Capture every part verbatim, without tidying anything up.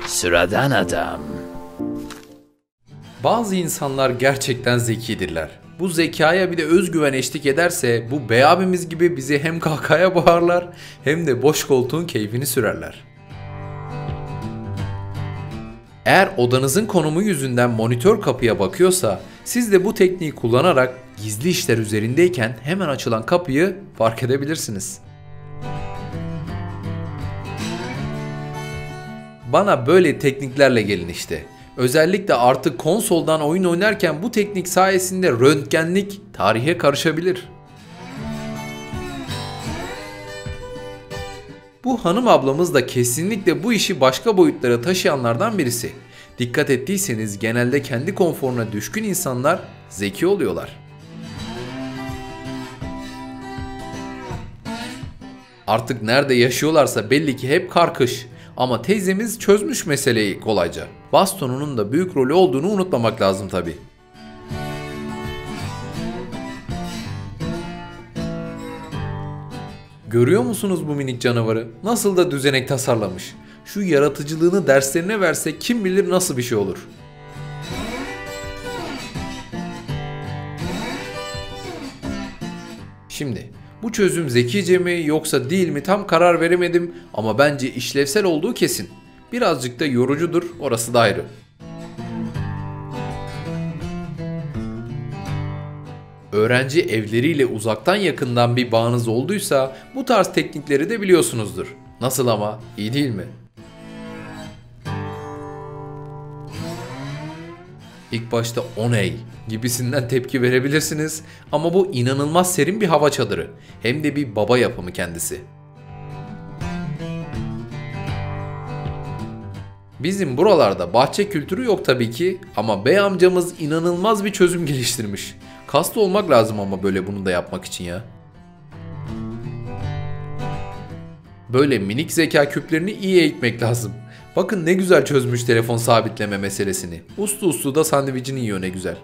Sıradan adam. Bazı insanlar gerçekten zekidirler. Bu zekaya bir de özgüven eşlik ederse bu bey abimiz gibi bizi hem kahkahaya boğarlar hem de boş koltuğun keyfini sürerler. Eğer odanızın konumu yüzünden monitör kapıya bakıyorsa siz de bu tekniği kullanarak gizli işler üzerindeyken hemen açılan kapıyı fark edebilirsiniz. Bana böyle tekniklerle gelin işte. Özellikle artık konsoldan oyun oynarken bu teknik sayesinde röntgenlik tarihe karışabilir. Bu hanım ablamız da kesinlikle bu işi başka boyutlara taşıyanlardan birisi. Dikkat ettiyseniz genelde kendi konforuna düşkün insanlar zeki oluyorlar. Artık nerede yaşıyorlarsa belli ki hep karkış. Ama teyzemiz çözmüş meseleyi kolayca. Bastonunun da büyük rolü olduğunu unutmamak lazım tabii. Görüyor musunuz bu minik canavarı? Nasıl da düzenek tasarlamış. Şu yaratıcılığını derslerine verse kim bilir nasıl bir şey olur. Şimdi bu çözüm zekice mi yoksa değil mi tam karar veremedim ama bence işlevsel olduğu kesin. Birazcık da yorucudur, orası da ayrı. Öğrenci evleriyle uzaktan yakından bir bağınız olduysa bu tarz teknikleri de biliyorsunuzdur. Nasıl ama? İyi değil mi? İlk başta "o ney?" gibisinden tepki verebilirsiniz ama bu inanılmaz serin bir hava çadırı. Hem de bir baba yapımı kendisi. Bizim buralarda bahçe kültürü yok tabii ki ama bey amcamız inanılmaz bir çözüm geliştirmiş. Kaslı olmak lazım ama böyle bunu da yapmak için ya. Böyle minik zeka küplerini iyi eğitmek lazım. Bakın ne güzel çözmüş telefon sabitleme meselesini. Uslu uslu da sandviçini yiyor ne güzel.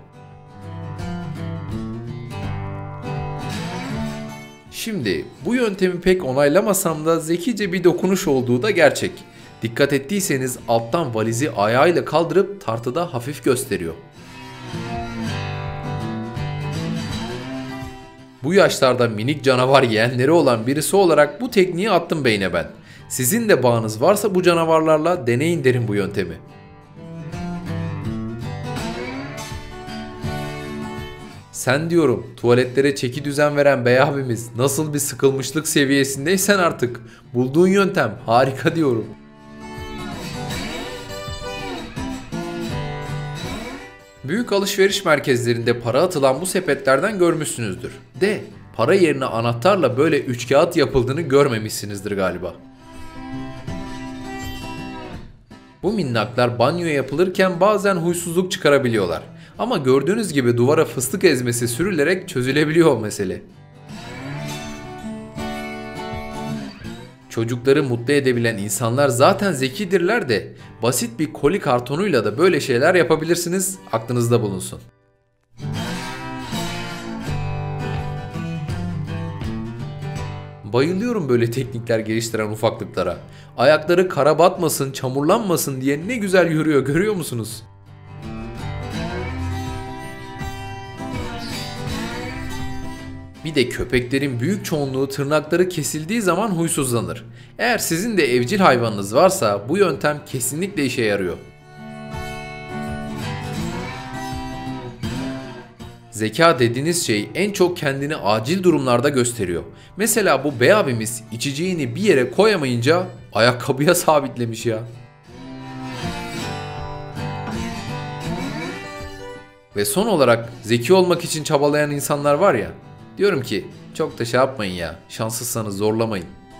Şimdi bu yöntemi pek onaylamasam da zekice bir dokunuş olduğu da gerçek. Dikkat ettiyseniz alttan valizi ayağıyla kaldırıp tartıda hafif gösteriyor. Bu yaşlarda minik canavar yeğenleri olan birisi olarak bu tekniği attım beyne ben. Sizin de bağınız varsa bu canavarlarla deneyin derim bu yöntemi. Sen diyorum tuvaletlere çeki düzen veren bey abimiz nasıl bir sıkılmışlık seviyesindeysen artık bulduğun yöntem harika diyorum. Büyük alışveriş merkezlerinde para atılan bu sepetlerden görmüşsünüzdür. De para yerine anahtarla böyle üç kağıt yapıldığını görmemişsinizdir galiba. Bu minnaklar banyo yapılırken bazen huysuzluk çıkarabiliyorlar. Ama gördüğünüz gibi duvara fıstık ezmesi sürülerek çözülebiliyor o mesele. Çocukları mutlu edebilen insanlar zaten zekidirler de basit bir koli kartonuyla da böyle şeyler yapabilirsiniz, aklınızda bulunsun. Bayılıyorum böyle teknikler geliştiren ufaklıklara. Ayakları kara batmasın, çamurlanmasın diye ne güzel yürüyor, görüyor musunuz? Bir de köpeklerin büyük çoğunluğu tırnakları kesildiği zaman huysuzlanır. Eğer sizin de evcil hayvanınız varsa bu yöntem kesinlikle işe yarıyor. Zeka dediğiniz şey en çok kendini acil durumlarda gösteriyor. Mesela bu bey abimiz içeceğini bir yere koyamayınca ayakkabıya sabitlemiş ya. Ve son olarak zeki olmak için çabalayan insanlar var ya. Diyorum ki çok da şey yapmayın ya, şanssızsanız zorlamayın.